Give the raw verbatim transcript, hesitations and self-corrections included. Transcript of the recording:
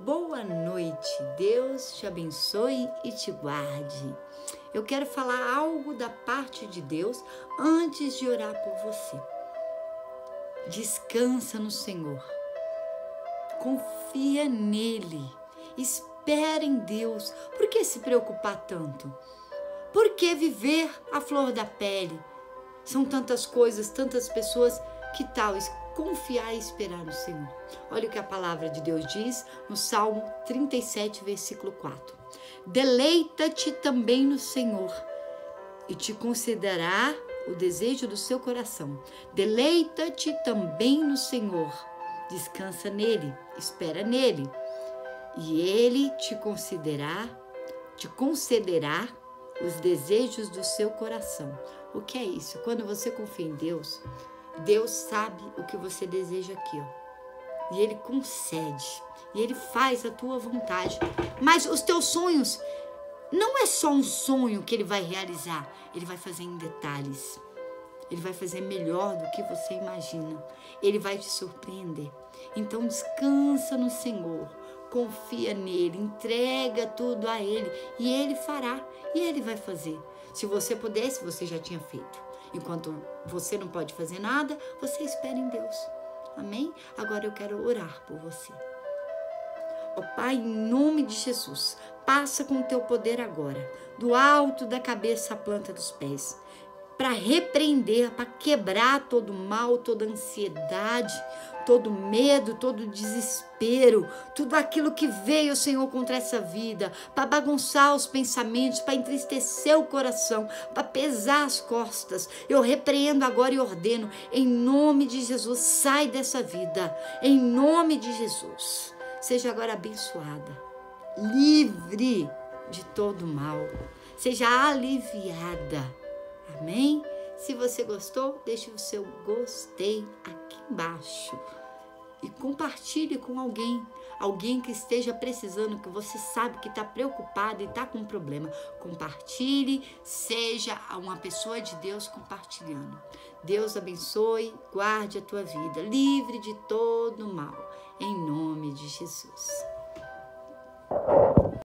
Boa noite, Deus te abençoe e te guarde. Eu quero falar algo da parte de Deus antes de orar por você. Descansa no Senhor, confia nele, espera em Deus. Por que se preocupar tanto? Por que viver à flor da pele? São tantas coisas, tantas pessoas, que tal confiar e esperar no Senhor? Olha o que a palavra de Deus diz no Salmo trinta e sete, versículo quatro. Deleita-te também no Senhor e te concederá o desejo do seu coração. Deleita-te também no Senhor, descansa nele, espera nele, e ele te concederá, te concederá os desejos do seu coração. O que é isso? Quando você confia em Deus, Deus sabe o que você deseja aqui, ó. E Ele concede. E Ele faz a tua vontade. Mas os teus sonhos, não é só um sonho que Ele vai realizar. Ele vai fazer em detalhes. Ele vai fazer melhor do que você imagina. Ele vai te surpreender. Então descansa no Senhor. Confia nele. Entrega tudo a Ele. E Ele fará. E Ele vai fazer. Se você pudesse, você já tinha feito. Enquanto você não pode fazer nada, você espera em Deus. Amém? Agora eu quero orar por você. Ó Pai, em nome de Jesus, passa com o teu poder agora, do alto da cabeça à planta dos pés, para repreender, para quebrar todo mal, toda ansiedade, todo medo, todo desespero, tudo aquilo que veio, Senhor, contra essa vida, para bagunçar os pensamentos, para entristecer o coração, para pesar as costas. Eu repreendo agora e ordeno, em nome de Jesus, sai dessa vida, em nome de Jesus. Seja agora abençoada, livre de todo mal, seja aliviada. Amém? Se você gostou, deixe o seu gostei aqui embaixo e compartilhe com alguém, alguém que esteja precisando, que você sabe que está preocupado e está com um problema. Compartilhe, seja uma pessoa de Deus compartilhando. Deus abençoe, guarde a tua vida, livre de todo mal, em nome de Jesus.